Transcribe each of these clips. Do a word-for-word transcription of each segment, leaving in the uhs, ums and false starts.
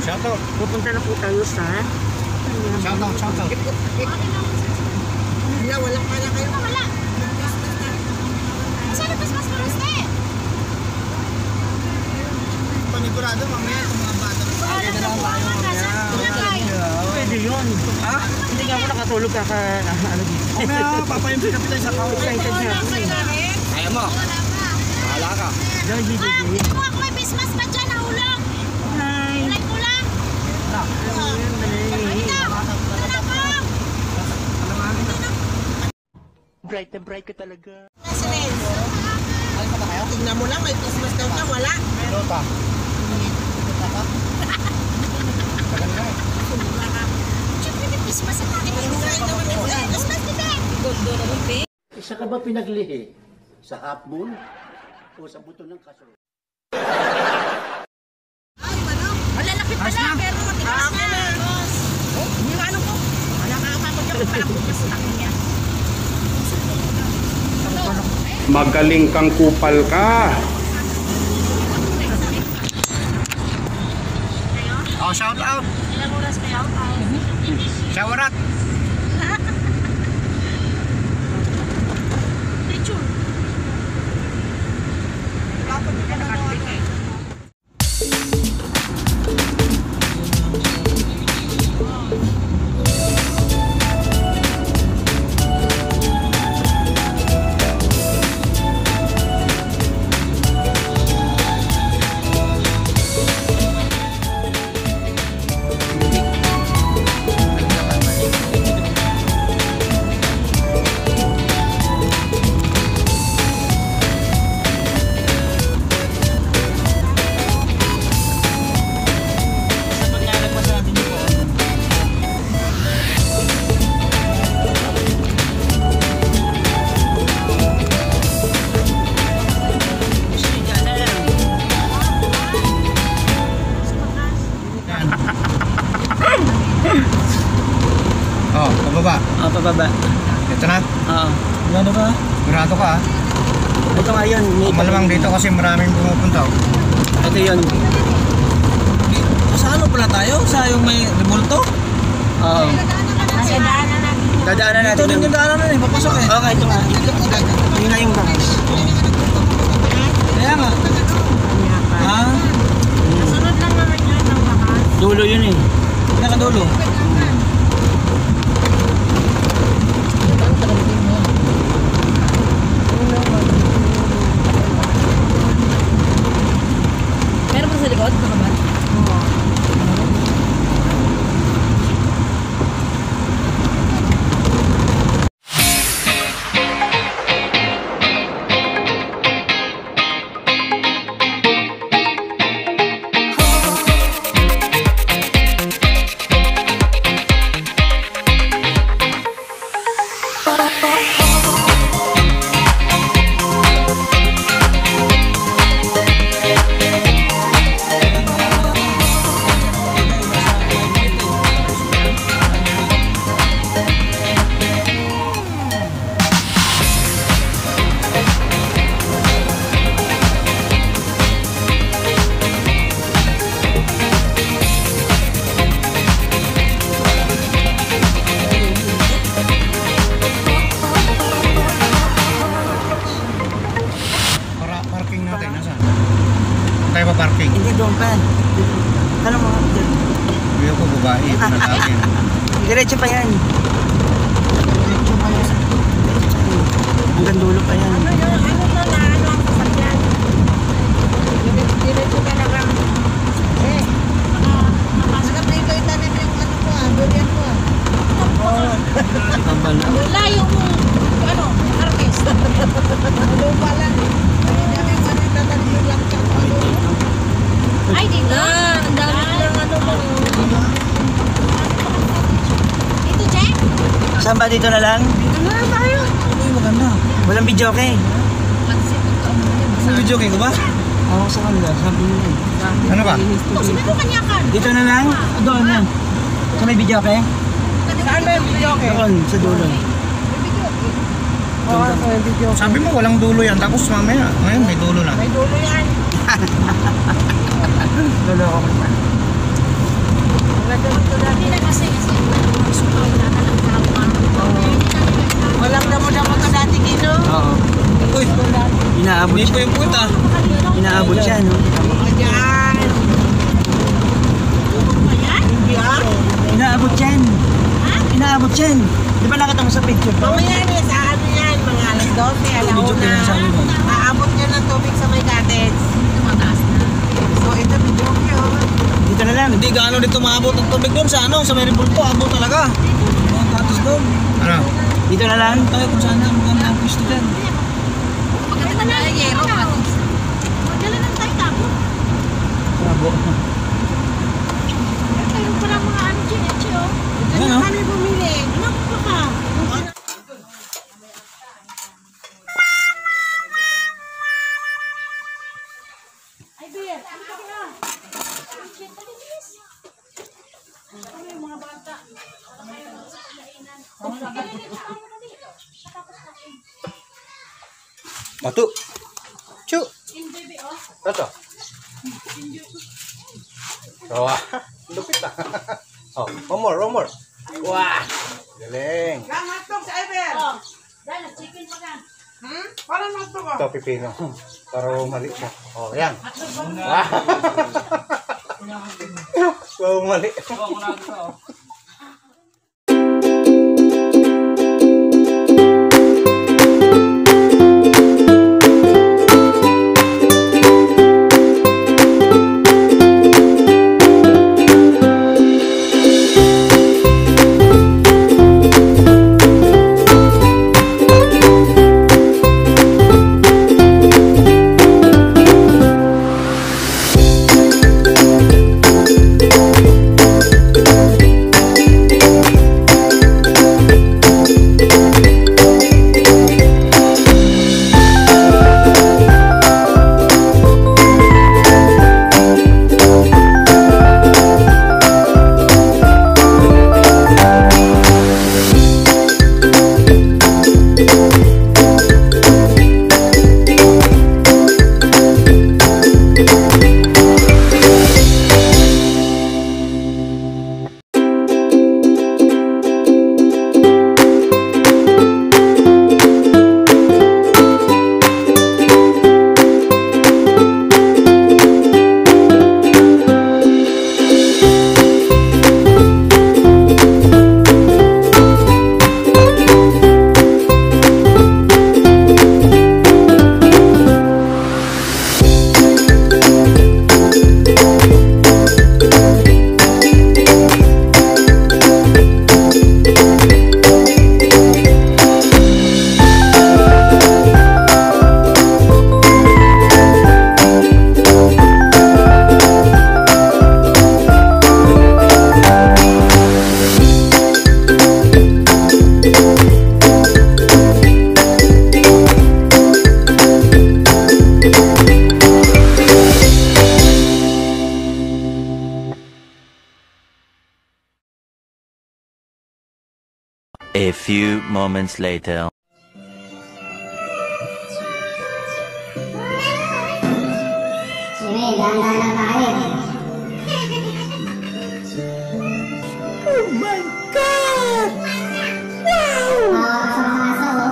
Shoutout. Pupunta na po tayo sa... Shoutout, shoutout. Wala, walang pala kayo. Wala. Saan pas mas mas eh? Panigurado mamaya itong mga bata. Wala na po ang mga Pwede yun. Ha? Hindi nga ako nakatulog kaka... Ano dito? Mamaya, papayong pick up tayo sa couch. Excited na ako. Kaya mo. Bahala ka. Dahil dito. Kung ako may Christmas pa dyan, nahulog. Hi. Kulay pula. Bright na bright ka talaga. Kasi rin. Tingnan mo lang, may Christmas daw ka, wala. Ano pa? Siyempre may Christmas sa akin. Christmas din eh. Isa ka ba pinaglihi? Sa half moon? O sa buto ng kaso? Malalapit pala, pero matigas na. Yung ano ko, nakakapagod ako pala bukas sa akin yan. Magaling kang kupal ka. Oh, shout out. Ilang oras kayo? Shawarat. Picture. Oh, pababa. Ah, pababa. Ito na. Oo. Ano ba? Sigurado ka, ha? Ito nga yun. Malamang dito kasi maraming pumupunta. Oh. Ito yun. Sa ano pala tayo? Sa yung may remulto? Oo. Kasi daanan natin. Dadaanan natin. Ito din yung daanan na eh, papasok eh. Okay, ito nga. Yun na yung bakas. Kaya nga. Ha? Kasunod lang naman yun ng bakas. Dulo yun eh. Nakadulo. Meron pa sa likod? Nakaban? Oo. Para parking natin, nasaan? Tayo pa parking. Hindi doon pa. Tanong mo. Kuya ko, babae. Ito na natin. Diretso pa yan. Diretso pa yan. Hanggang dulo pa yan. Ano yun? Ano to na? Ano ang sasakyan? Diretso ka na lang. Eh. Nakapagay ko yung tanim yung ano ko ah. Durian ko ah. Tambal na. Wala yung ano, artist. Lupa lang. Ay, dito? Ah, ang dami lang ano ba? Dito, Jack? Saan ba dito na lang? Dito na lang tayo. Ay, maganda. Walang video okay. Sa video ko ba? Oo, sa kanila. Sabi nila eh. Ano ba? Oh, sabi mo kanya ka. Dito na lang? Doon na. Sa may video okay? Saan ba yung video ko? Doon, sa dulo. Oo, sa video. Sabi mo walang dulo yan. Tapos mamaya, ngayon may dulo na. May dulo yan. Dulo ako. Hindi na kasi kasi gusto ko wala na ng trauma. Walang damo-damo to dati, Gino. Oo. Uy, Inaabot hindi po siya. yung puta. Inaabot siya, no? Ayan. Hindi ah. Inaabot yan. Inaabot yan. Di ba nakita mo sa picture ko? Mamaya niya sa ano yan, mga alas dose, alauna. Aabot niya ng tubig sa may cottage. Tumataas na. So ito, video ko. Dito na lang. Hindi gaano dito maabot ang tubig doon sa ano, sa may repulpo, abot talaga. Mga patos doon. Ano? Dito na lang. Tayo kung saan ang maganda ang pwesto dyan. Pagkita na ay yero pa. Magdala ng tayo tabo. Bravo. Mayroon pa lang mga ano dyan, Eche, oh. Ano? Kami bumili. Naku pa ka. Ay, Beer, ano ka kaya? Shit, malinis. Ano yung mga bata? Batu. Cu. Ito. Wah, lupit ah. Oh, one more, one more. Wah, galing. Lang hotdog sa Ever. Oh, dahil chicken pa ka. Hmm? Parang hotdog ah. Ito, pipino. Para mali siya. Oh, yan. Wah. Wow, mali. A few moments later. Oh my God! Wow!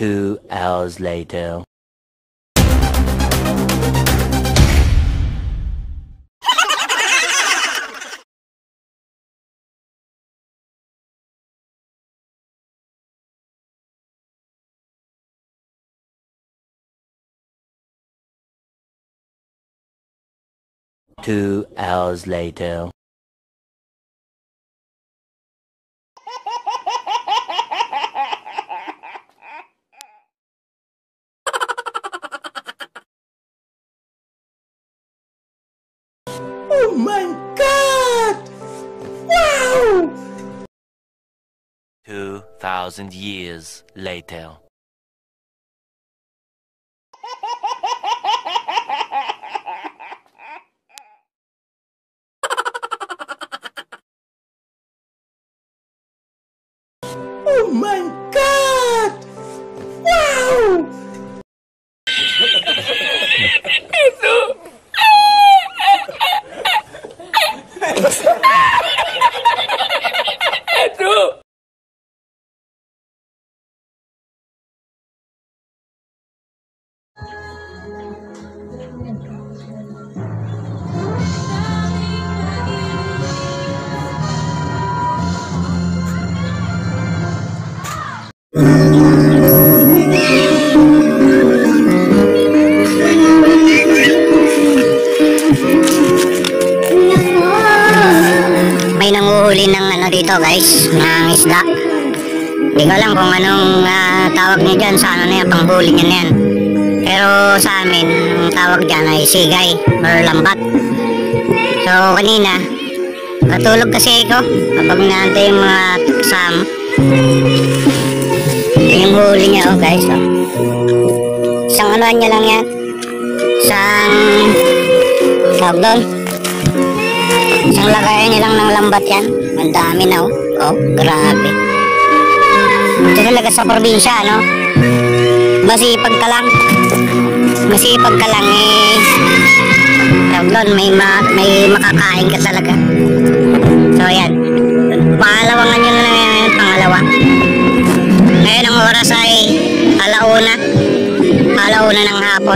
Two hours later. Two hours later. Oh my God! Wow! Two thousand years later. Oh my God! Wow! May nanguhuli ng ano dito guys, ng isda. Hindi ko alam kung anong uh, tawag niya dyan, sa ano na yan, panghuli niya na yan. Pero sa amin, ang tawag dyan ay sigay or lambat. So kanina, natulog kasi ako kapag naantay yung mga kasama. Yung huli niya oh guys oh. Isang anuan niya lang yan. Isang tawag doon. Isang lagayan niya lang ng lambat yan. Ang dami na oh. Oh, grabe. Ito talaga sa probinsya, no? Masipag ka lang. Masipag ka lang eh. Tawag doon, may, ma may makakain ka talaga. So, yan. Pangalawang ano na ngayon, pangalawa. Ngayon ang oras ay alauna. Alauna ng hapon.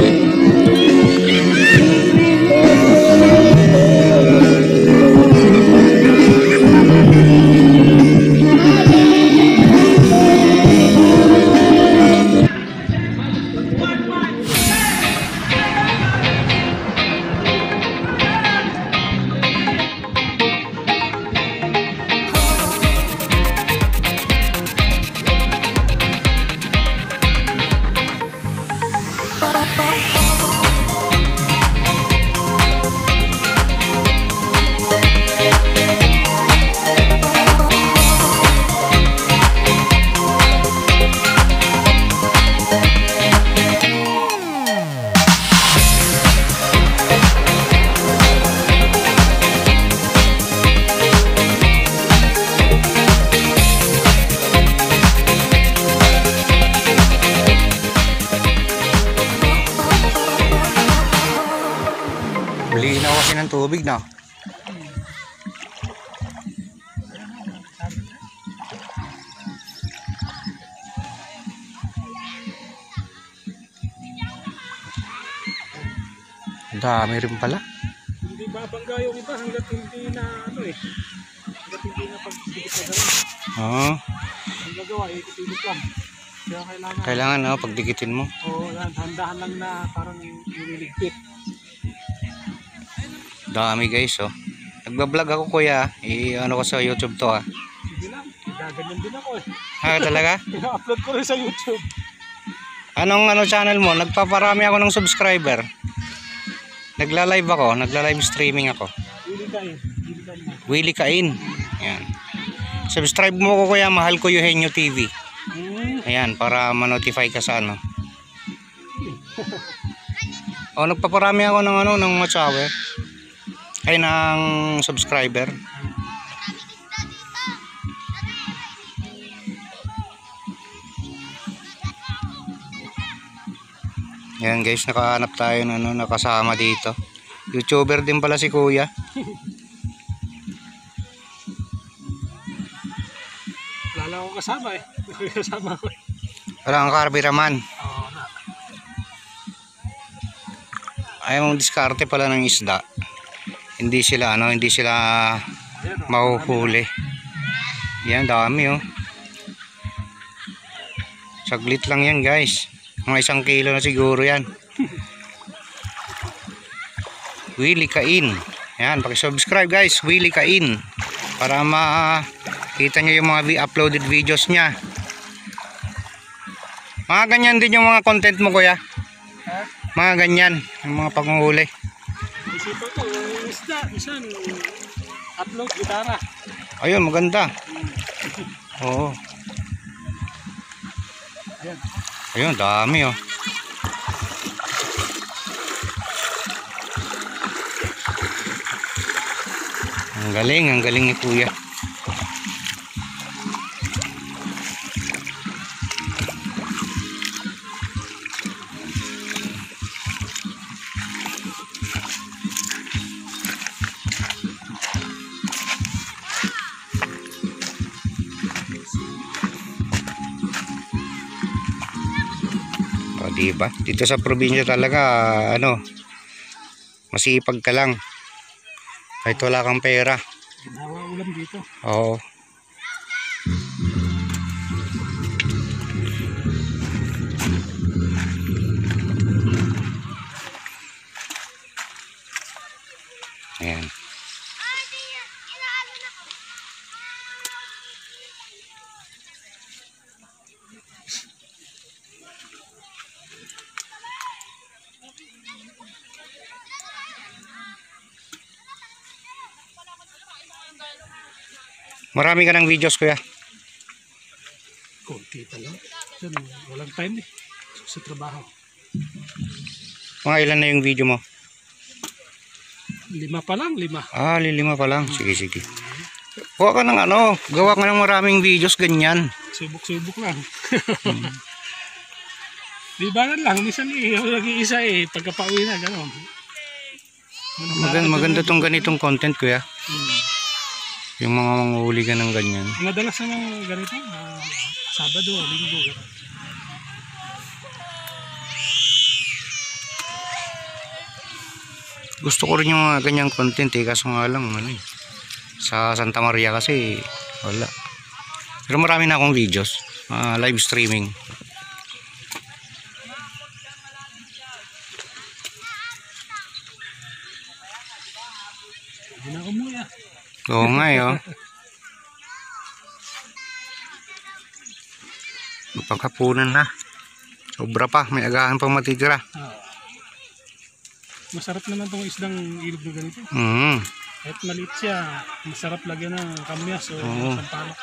Linaw kasi ng tubig na. Dami rin pala. Hindi babangga yung iba hanggat hindi na ano eh. Hanggat hindi na pagdikit na gano'n. Oo. Ang gagawa, ikot-ikot lang. Kaya kailangan... Kailangan no, pagdikitin mo. Oo, yan. Handahan lang na parang nililigpit. Dami guys oh. Nagbablog ako kuya. I-ano ko sa YouTube to ah. Sige lang. Gaganyan din ako eh. Ah, talaga? Ina-upload ko rin sa YouTube. Anong ano channel mo? Nagpaparami ako ng subscriber. Nagla-live ako, nagla-live streaming ako. Willie Kain. Willie Kain. Ayan. Subscribe mo ko kuya, mahal ko Eugenio T V. Ayan, para ma-notify ka sa ano. O, nagpaparami ako ng ano, ng watchower. Ay, ng subscriber. Ayan guys, nakahanap tayo ng ano, nakasama dito. YouTuber din pala si kuya. Wala lang ako kasama eh. Kasama ko eh. Wala kang karabiraman. Ayaw mong diskarte pala ng isda. Hindi sila ano, hindi sila mahuhuli. Yan, dami oh. Saglit lang yan guys. Mga isang kilo na siguro yan. Willie Cain. Yan, pakisubscribe guys, Willie Cain. Para makita nyo yung mga uploaded videos niya. Mga ganyan din yung mga content mo kuya. Mga ganyan, yung mga panguhuli. Isipan ko, yung isda, isan, upload, gitara. Ayun, maganda. Oo. Ayun, dami oh. Ang galing, ang galing ni kuya. O, diba? Dito sa probinsya talaga, ano, masipag ka lang. Kahit wala kang pera. Ginawa ulam dito. Oo. Ayan. Marami ka ng videos kuya. Kunti pa lang. Yan, walang time eh. Sa trabaho. Mga ilan na yung video mo? Lima pa lang, lima. Ah, lilima pa lang. Sige, sige. Gawa ka ng ano, gawa ka ng maraming videos ganyan. Subok-subok lang. Di ba lang, minsan eh, nag-iisa eh, pagkapauwi na, gano'n. Maganda, maganda tong ganitong content kuya. Hmm. Yung mga manguhuli ka ng ganyan. Madalas naman ganito, uh, Sabado, Linggo, gano'n. Gusto ko rin yung mga ganyang content eh, kaso nga lang ano eh. Sa Santa Maria kasi wala. Pero marami na akong videos, uh, live streaming. Hindi na umuwi ah. Oo nga eh oh. Pagkapunan na. Sobra pa, may agahan pang matitira. Ah. Masarap naman itong isdang ilog na ganito. Mm. Kahit maliit siya, masarap lagyan ng kamyas o Oo. sampalok.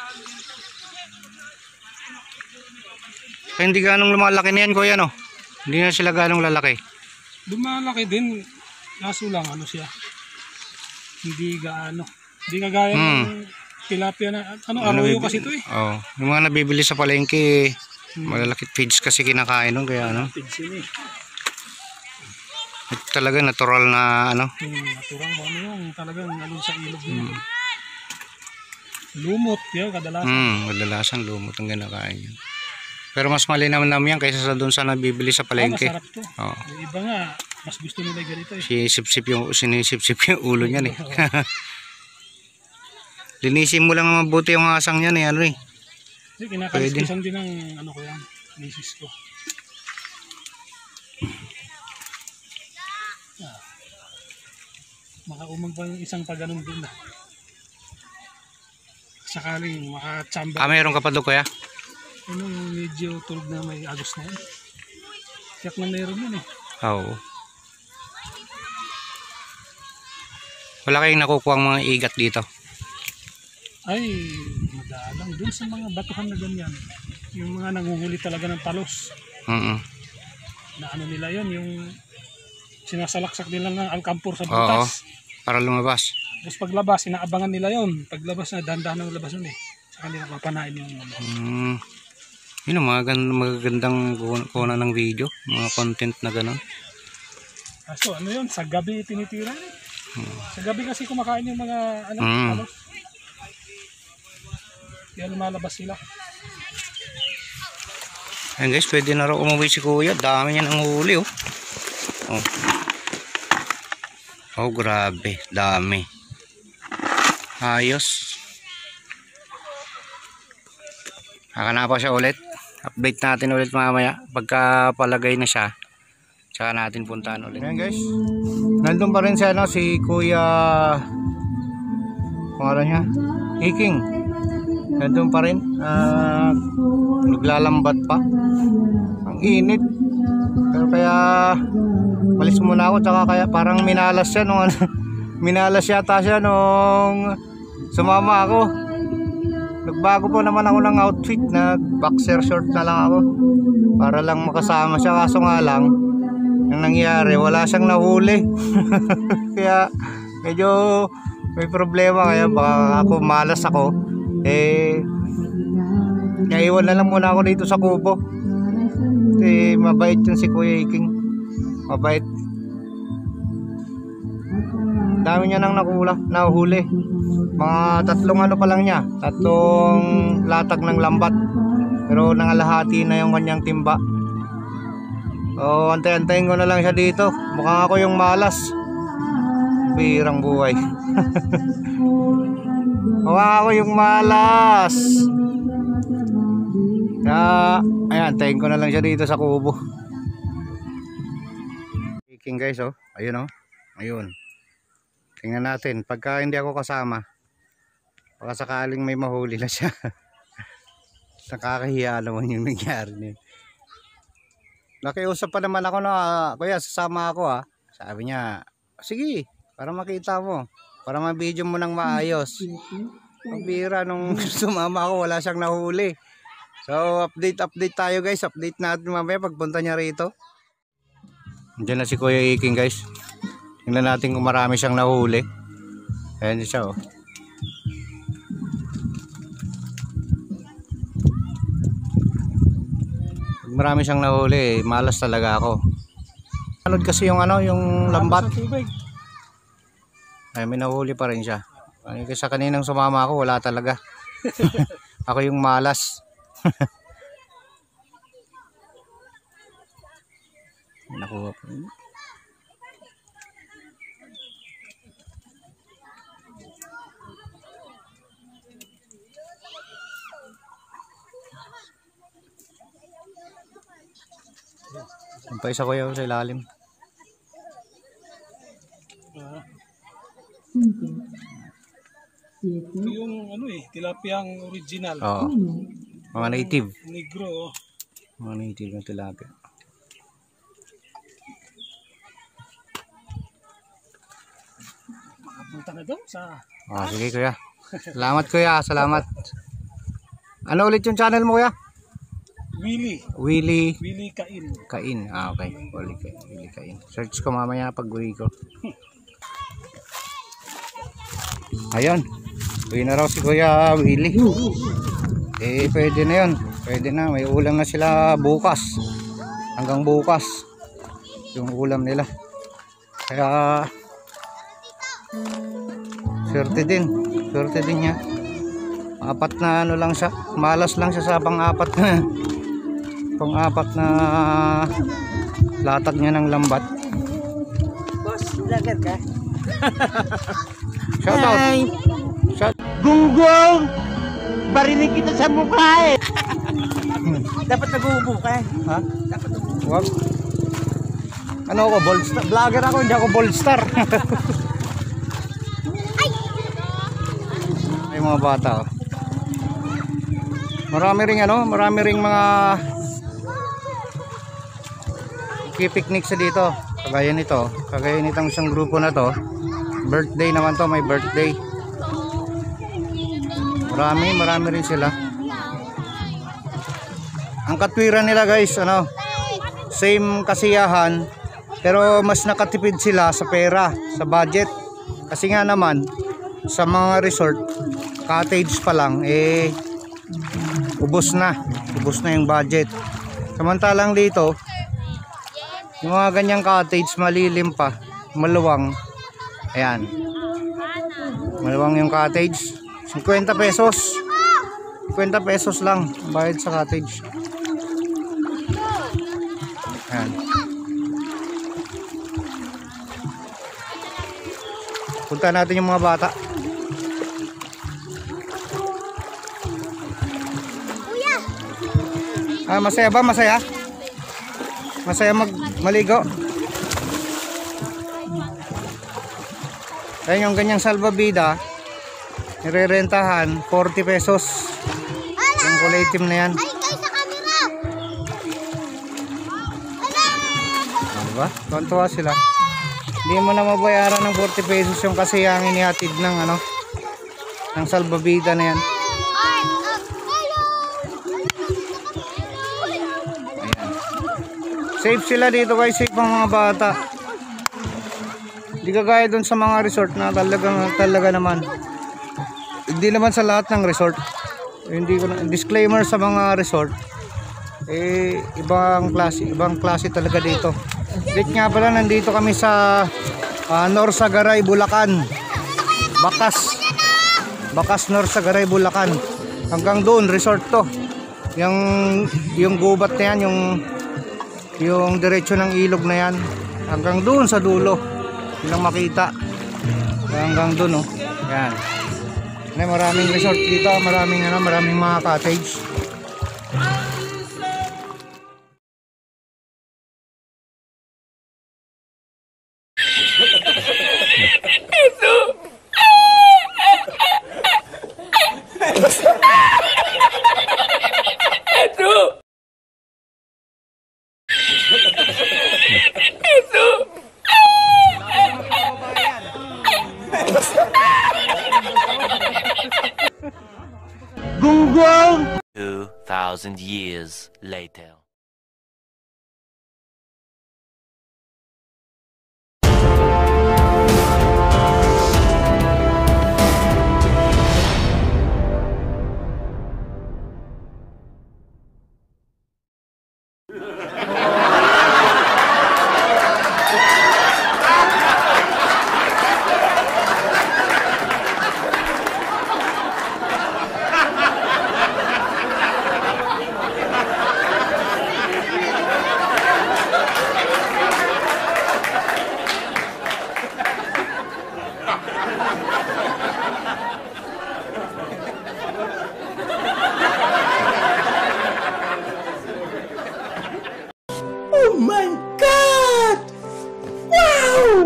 Kaya hindi ganong lumalaki na yan kuya no? Hindi na sila ganong lalaki. Lumalaki din, kaso lang ano siya. Hindi gaano. Hindi kagaya Hmm. ng tilapia na, ano, arroyo kasi ito eh. Oh, yung mga nabibili sa palengke, malalaki feeds kasi kinakain nun, kaya ano. Tigsin eh. Ito talaga natural na ano. Hmm, naturang ano yung talagang alun sa ilog niya. Lumot yun, kadalasan. Hmm, kadalasan lumot ang kinakain yun. Pero mas malinam-nam yan kaysa sa doon sa nabibili sa Ah, palengke. masarap to. Oh. Yung iba nga, mas gusto nila ganito eh. Sinisip-sip yung, sinisip-sip yung ulo niyan eh. Linisin mo lang mabuti yung asang niyan eh, ano eh. Kasi kinakaliskisan din ng ano ko yan, misis ko. Ah. Makaumag pa yung isang paganon din ah. Sakaling makachamba. Ah, mayroon ka pa doon kuya? Ano yung medyo tulog na may agos na yun. Tiyak na mayroon yun eh. Oo. Wala kayong nakukuha ang mga igat dito? Ay, madalang dun sa mga batuhan na ganyan. Yung mga nanguhuli talaga ng palos. Mm-mm. Na ano nila yun, yung sinasalaksak nila ng alkampur sa Oo, butas. para lumabas. Tapos paglabas, inaabangan nila yun. Paglabas na, dandahan ng labas nun eh. Sa kanila papanain yung ano. Mm. Yun ang mga gand- magagandang kuna ng video, mga content na gano'n. Kaso ano yun, sa gabi tinitira eh. Hmm. Sa gabi kasi kumakain yung mga ano, Mm. palos. Kaya lumalabas sila. Ayan guys, pwede na raw umuwi si kuya. Dami niya ng huli oh. Oh, oh grabe, dami. Ayos. Haka pa siya ulit. Update natin ulit mamaya. Pagka palagay na siya, tsaka natin puntahan ulit. Ayan guys, nandun pa rin siya, no? Si kuya, pangalan niya, Iking. Nandun pa rin. Uh, naglalambat pa. Ang init. Pero kaya malis muna ako, tsaka kaya parang minalas siya nung ano, minalas yata siya nung sumama ako. Nagbago po naman ako ng outfit, nag boxer short na lang ako para lang makasama siya, kaso nga lang ang nangyari wala siyang nahuli. Kaya medyo may problema, kaya baka ako malas ako eh naiwan na lang muna ako dito sa kubo. Eh, mabait yun si Kuya Iking, mabait. Dami niya nang nakula, nahuli. Mga tatlong ano pa lang niya, tatlong latag ng lambat. Pero nangalahati na yung kanyang timba. O, antay-antayin ko na lang siya dito. Mukhang ako yung malas. Birang buhay. Mukhang ako yung malas. Kaya, ayan, antayin ko na lang siya dito sa kubo. Iking guys, oh. Ayun, oh. Ayun. Tingnan natin, pagka hindi ako kasama, baka sakaling may mahuli na siya. Nakakahiya naman yung nangyari niya. Nakiusap pa naman ako na, kuya, sasama ako ha. Sabi niya, sige, para makita mo, para ma-video mo ng maayos. Pabira nung sumama ako, wala siyang nahuli. So, update, update tayo guys. Update natin mamaya pagpunta niya rito. Diyan na si Kuya Iking guys. Tingnan natin kung marami siyang nahuli. Ayan siya oh. Pag marami siyang nahuli, eh, malas talaga ako. Anod kasi yung ano, yung lambat. Ay, may nahuli pa rin siya. Ay, kasi kaninang sumama ako, wala talaga. Ako yung malas. Nakuha pa rin. Ang isa ko yun sa ilalim. Ito yung ano eh, tilapiyang original. Oo. Mga native. Negro. Oh. Mga native ng tilapia. Makapunta na daw sa... Oh, sige kuya. Salamat kuya, salamat. Ano ulit yung channel mo kuya? Willie. Willie Willie Kain. Kain. Ah, okay. Willie Kain. Willie Kain. Search ko mamaya pag uwi ko. Ayun. Uwi na raw si Kuya Willie. Eh, pwede na yun. Pwede na. May ulam na sila bukas. Hanggang bukas. Yung ulam nila. Kaya swerte din. Swerte din niya. Apat na ano lang siya. Malas lang siya sa pang-apat na pang-apat na latag niya ng lambat. Boss, vlogger ka? Shout out. Shout. Gunggong! Barinig kita sa mukha eh! Dapat nag-uubo ka eh. Ha? Wag. Ano ako? Bold star? Vlogger ako, hindi ako bold star. Ay mga bata oh. Marami ring ano, marami ring mga picnic sa dito. Kagaya nito, kagaya nitong isang grupo na to. Birthday naman to, may birthday. Marami, marami rin sila. Ang katwiran nila guys, ano, same kasiyahan, pero mas nakatipid sila sa pera, sa budget. Kasi nga naman, sa mga resort, cottage pa lang, eh, ubos na. Ubos na yung budget. Samantalang dito, yung mga ganyang cottage, malilim pa, maluwang. Ayan. Maluwang yung cottage. fifty pesos. fifty pesos lang bayad sa cottage. Yan. Punta natin yung mga bata. Ah, masaya ba? Masaya? Masaya mag maligo? Ayan yung ganyang salvavida, nirerentahan forty pesos. Yung kulay itim na yan. Ay, guys, sa camera! Diba? Tuwan-tuwa sila. Hindi mo na mabayaran ng forty pesos yung kasi ang inihatid ng ano, ng salvavida na yan. Ayan. Safe sila dito guys, safe ang mga bata. Hindi kagaya doon sa mga resort na talagang talaga naman. Hindi naman sa lahat ng resort. Hindi ko na, disclaimer sa mga resort. Eh ibang klase, ibang klase talaga dito. Dito nga pala nandito kami sa uh, Norsagaray, Bulacan. Bakas. Bakas Norsagaray, Bulacan. Hanggang doon resort to. Yung yung gubat na yan, yung yung diretso ng ilog na yan. Hanggang doon sa dulo. Ilang makita hanggang doon, oh. Yan. May maraming resort dito, maraming ano, maraming mga cottage. Gunggong! Two thousand years later. Oh my God! Wow!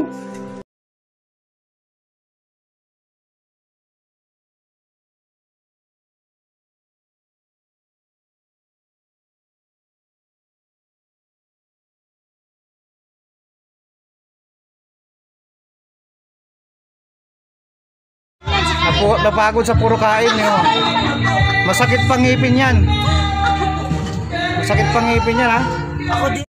Napu napagod sa puro kain yun. Masakit pang ngipin yan. Masakit pang ngipin yan ha. Ako din.